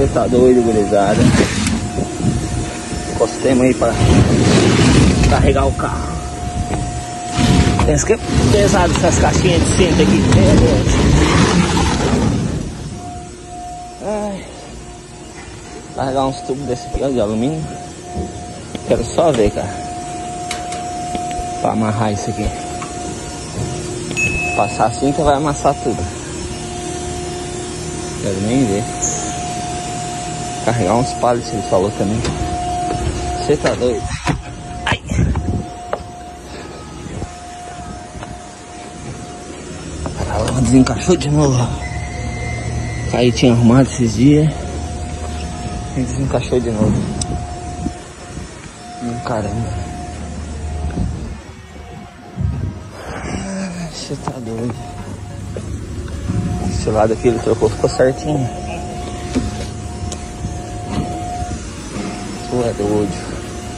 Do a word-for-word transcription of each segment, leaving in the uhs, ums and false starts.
Você tá doido, gurizada. Encostemos aí pra carregar o carro. Pensa que é pesado essas caixinhas de cinta aqui. Meu Deus. Ai. Carregar uns tubos desse aqui, ó, de alumínio. Quero só ver, cara. Pra amarrar isso aqui. Passar a cinta vai amassar tudo. Quero nem ver. Carregar uns pallets, ele falou também. Você tá doido? Ai. Ela desencaixou de novo. Aí tinha arrumado esses dias. E desencaixou de novo. Hum, caramba. Você tá doido. Esse lado aqui ele trocou, ficou certinho. Tu é doido.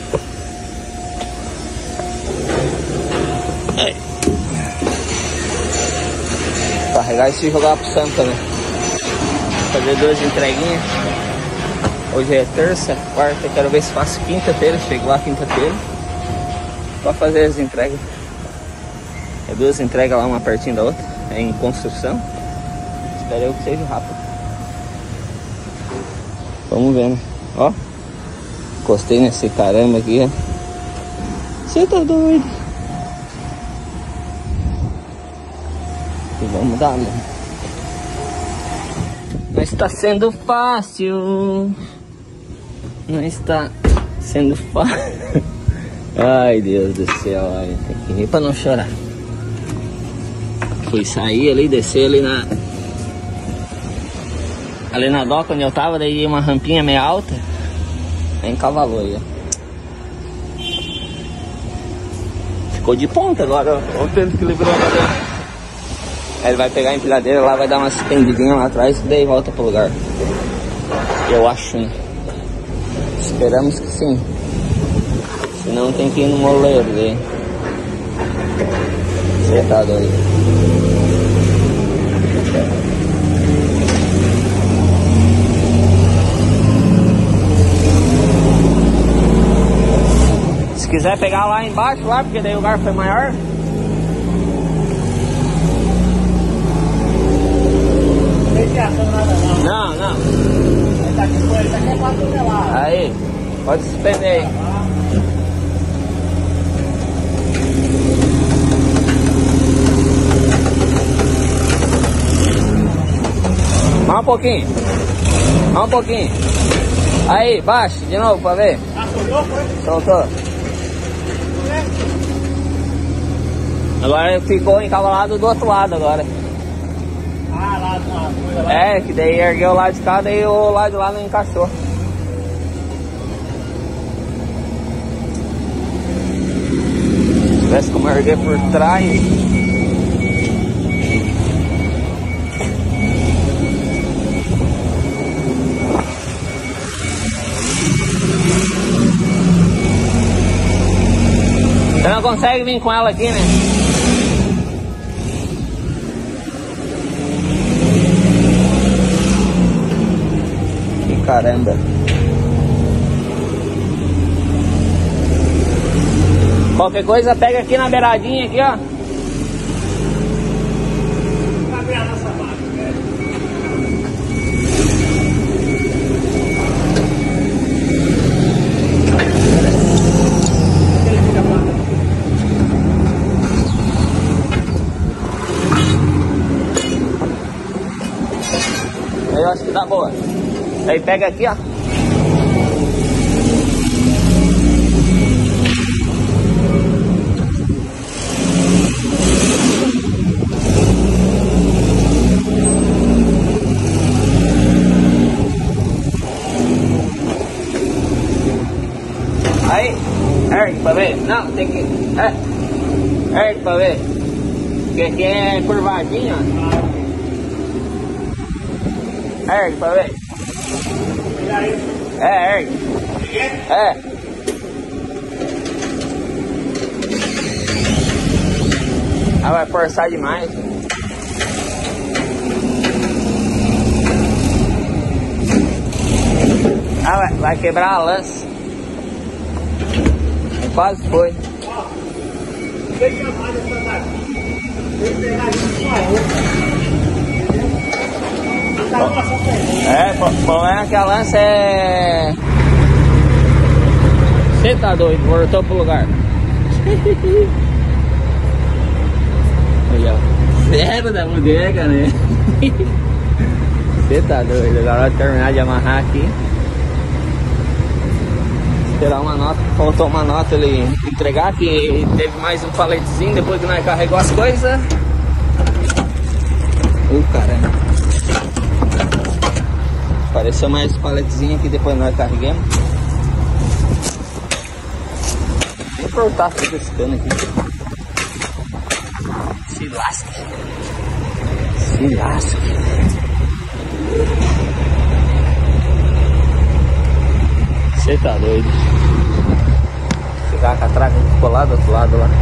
Ai. Carregar isso e jogar pro Santa, né? Fazer duas entreguinhas. Hoje é terça, quarta, quero ver se faço quinta-feira. Chego lá quinta-feira pra fazer as entregas. É duas entregas lá, uma pertinho da outra. É em construção. Espero eu que seja rápido. Vamos ver, né? Ó. Encostei nesse caramba aqui, ó. Você tá doido? E vamos dar, né? Não está sendo fácil. Não está sendo fácil. Ai, Deus do céu. Ai, tem que rir pra não chorar. Fui sair ali, descer ali na... Ali na doca onde eu tava, daí uma rampinha meio alta. Aí encavalou aí, ó. Ficou de ponta agora, ó. Olha o tanto que livrou agora. Aí ele vai pegar a empilhadeira lá, vai dar uma estendidinha lá atrás e daí volta pro lugar. Eu acho, né? Esperamos que sim. Senão tem que ir no moleiro daí. Você tá doido. Se quiser pegar lá embaixo, lá, porque daí o lugar foi maior. Não, não. Esse aqui é quatro toneladas. Aí, pode suspender aí. Mais um pouquinho. Mais um pouquinho. Aí, baixa de novo pra ver. Ah, soltou, foi? Soltou. Agora ficou encavalado do outro lado agora. Ah, lá do lado. É, que daí ergueu o lado de cá, daí o lado de lá não encaixou. Se tivesse como erguer por trás. Você não consegue vir com ela aqui, né? Que caramba. Qualquer coisa pega aqui na beiradinha aqui, ó. Cadê a nossa máquina, velho? Eu acho que tá boa. Aí pega aqui, ó. Aí, ergue pra ver. Não, tem que... É, ergue pra ver. Porque aqui é curvadinho, ó. Ergue pra ver. É, ergue. É. Ah, vai forçar demais. quebrar, vai, vai quebrar a lança. Quase foi. É, o problema é que a lança é... Você tá doido, voltou pro lugar. Olha, zero da bodega, né? Você tá doido, agora vou terminar de amarrar aqui. Esperar uma nota, faltou uma nota ele entregar, que teve mais um paletezinho depois que nós carregou as coisas. Uh, caramba. Apareceu mais um paletezinho aqui depois nós carregamos. Vou cortar tudo esse cano aqui. Se lasque. Se lasque. Você tá doido. Pegar a catraca que ficou lá do outro lado lá.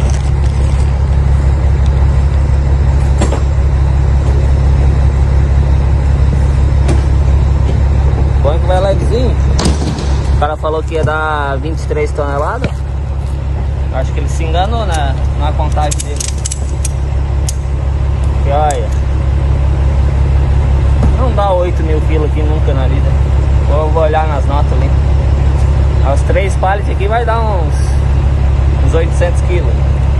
Põe que vai levezinho. O cara falou que ia dar vinte e três toneladas. Acho que ele se enganou na, na contagem dele. E olha, não dá oito mil quilos aqui nunca na vida. Eu vou olhar nas notas ali. Os três pallets aqui vai dar uns, uns oitocentos quilos.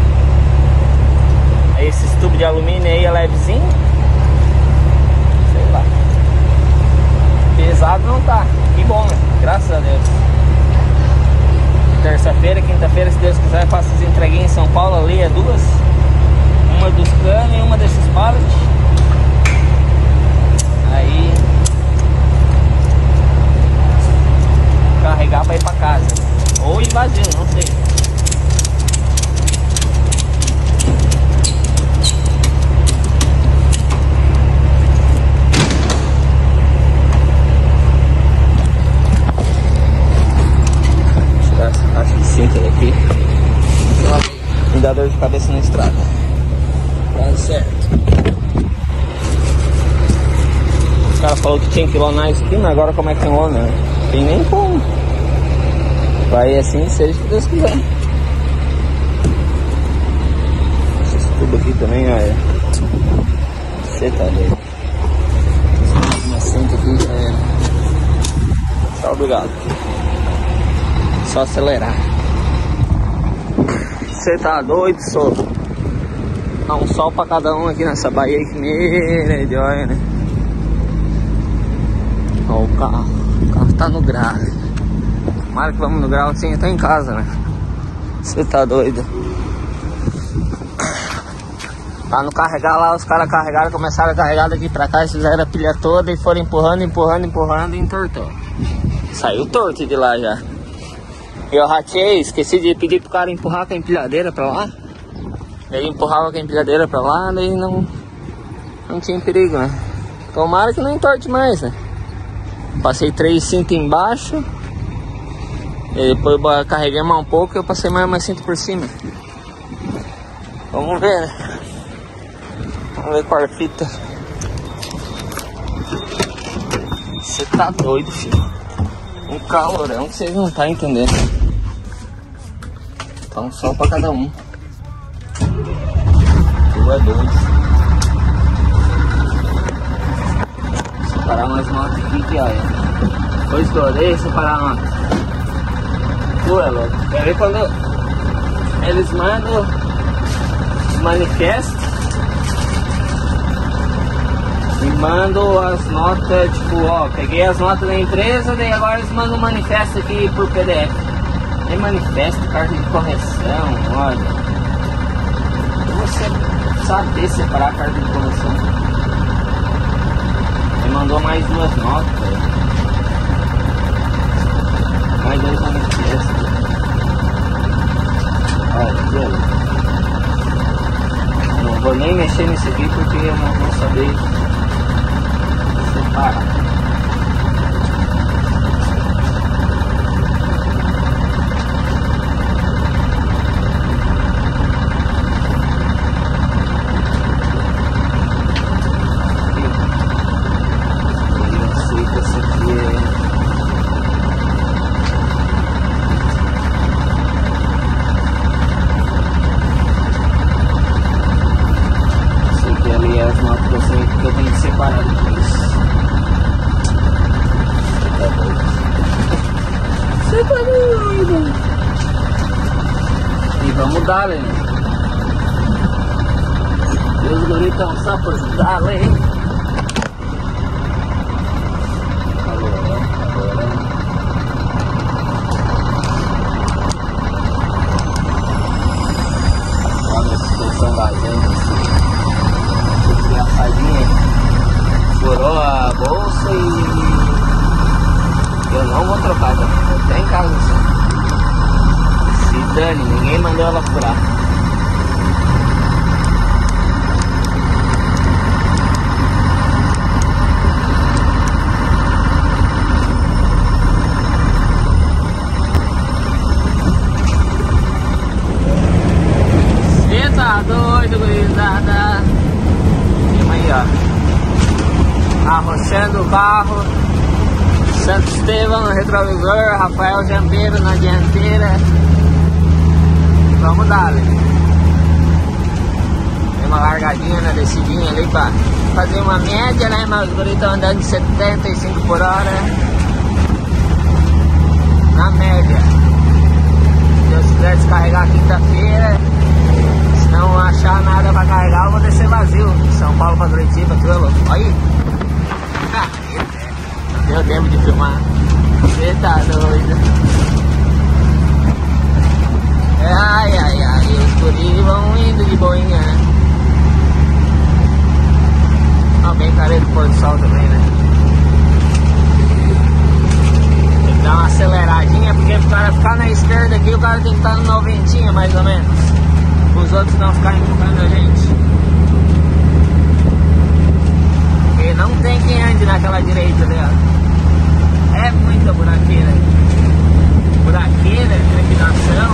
Aí esses tubos de alumínio aí é levezinho. Sei lá. Pesado não tá. Que bom, né? Graças a Deus. Terça-feira, quinta-feira, se Deus quiser, eu faço as entreguinhas em São Paulo ali, é duas. Uma dos canos e uma desses pallets. Aí carregar pra ir pra casa. Ou ir vazio, não sei. Acho que cinta daqui. Me dá dor de cabeça na estrada. Tá certo. O cara falou que tinha que ir lá na esquina, agora como é que tem lona? Tem nem como. Vai assim, seja o que Deus quiser. Esse tubo aqui também, olha. Você tá doido. Esse assento aqui já é. Tchau, obrigado. Só acelerar. Você tá doido, só. Dá um sol pra cada um aqui nessa Bahia que meia de olha, né? Ó o carro. O carro tá no grave. Tomara que vamos no grau assim, até em casa, né? Você tá doido. Tá no carregar lá, os caras carregaram, começaram a carregar daqui pra cá, eles fizeram a pilha toda e foram empurrando, empurrando, empurrando e entortou. Saiu torto de lá já. E eu ratei, esqueci de pedir pro cara empurrar com a empilhadeira pra lá. Ele empurrava com a empilhadeira pra lá, daí não, não tinha perigo, né? Tomara que não entorte mais, né? Passei três cintos embaixo. E depois carreguei mais um pouco e eu passei mais uma cinta por cima. Vamos ver, né? Vamos ver com a fita. Você tá doido, filho. Um calorão que vocês não tá entendendo. Tá um sol pra cada um. Tu é doido. Separar umas notas aqui que olha. Foi estourei, separar a nota. Tu é louco. Quer ver quando eles mandam manifesto e mandam as notas, tipo, ó, peguei as notas da empresa, daí agora eles mandam um manifesto aqui por P D F. Tem manifesto, carta de correção, olha. Pra você saber separar a carta de correção. Ele mandou mais duas notas. Mais dois manifestos. Olha, viu? Não vou nem mexer nisso aqui porque eu não vou saber separar. dar, né? E os guris estão só por dar, hein? Calorão, calorão. Olha a suspensão vazando assim. Desgraçadinha. Furou a bolsa e... eu não vou trocar, tá? Até em casa assim. Se dane, ninguém mandou ela furar. Cê tá doido, gurizada. Vamos aí, ó. Arrochando o carro. Santo Estevão no retrovisor, Rafael Jambeiro na dianteira. Vamos dar, né? Tem uma largadinha na descidinha ali pra fazer uma média, né? Mas os guris estão andando de setenta e cinco por hora. Na média. Se Deus quiser descarregar quinta-feira. Se não achar nada pra carregar, eu vou descer vazio. São Paulo pra Curitiba, tu é louco? Olha aí. Deu tempo de filmar. Você tá doido. Ai, ai, ai. Os guris vão indo de boinha, né? Ó, bem careta do pôr do sol também, né? Tem que dar uma aceleradinha, porque pro cara ficar na esquerda aqui, o cara tem que estar no noventinha, mais ou menos. Para os outros não ficarem empurrando a gente. Porque não tem quem ande naquela direita ali, ó. É muita buraqueira. Buraqueira, trepidação.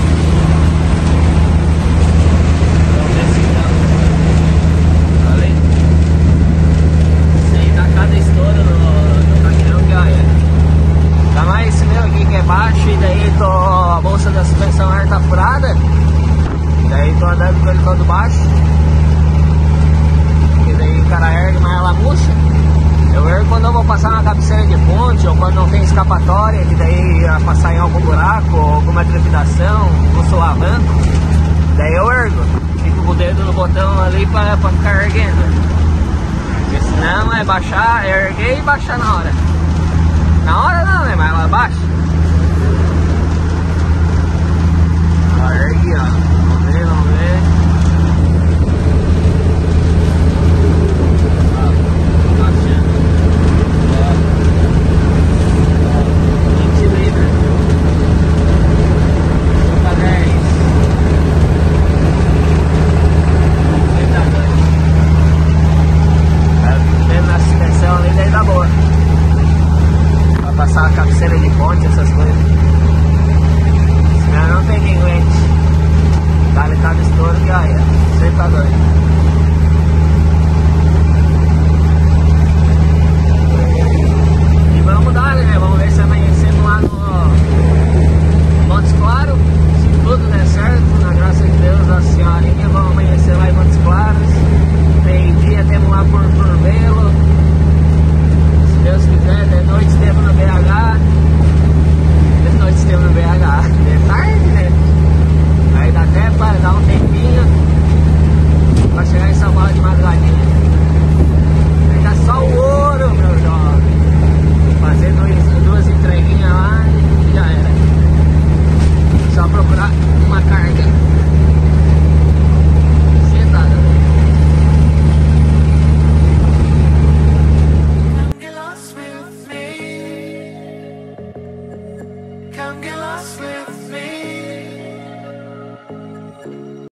Vamos ver se não. Olha aí. Isso aí dá cada estouro no, no caminhão que olha. Dá mais esse meu aqui que é baixo e daí tô, a bolsa da suspensão ar tá furada. E daí tô andando com ele todo baixo. E daí o cara ergue, mas ela murcha. Eu ergo quando eu vou passar uma cabeceira de ponte ou quando não tem escapatória, que daí ia passar em algum buraco ou alguma trepidação, um solavanco. Daí eu ergo. Fico com o dedo no botão ali pra, pra ficar erguendo. Porque senão é baixar, é erguer e baixar na hora. Na hora não, né? Mas ela baixa. Ó, ergue, ó. Vamos ver, vamos ver. Passar a cabeceira de ponte, essas coisas. Senão não tem quem aguente. Dá-lhe cada estouro que olha. Você tá doido.